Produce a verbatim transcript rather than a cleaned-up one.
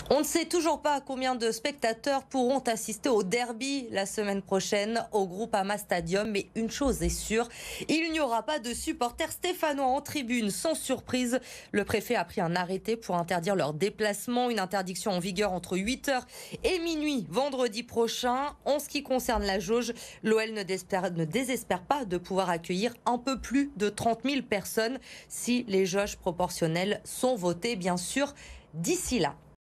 On ne sait toujours pas combien de spectateurs pourront assister au derby la semaine prochaine au Groupama Stadium. Mais une chose est sûre, il n'y aura pas de supporters stéphanois en tribune. Sans surprise, le préfet a pris un arrêté pour interdire leur déplacement. Une interdiction en vigueur entre huit heures et minuit vendredi prochain. En ce qui concerne la jauge, l'O L ne désespère, ne désespère pas de pouvoir accueillir un peu plus de trente mille personnes si les jauges proportionnelles sont votées, bien sûr, d'ici là.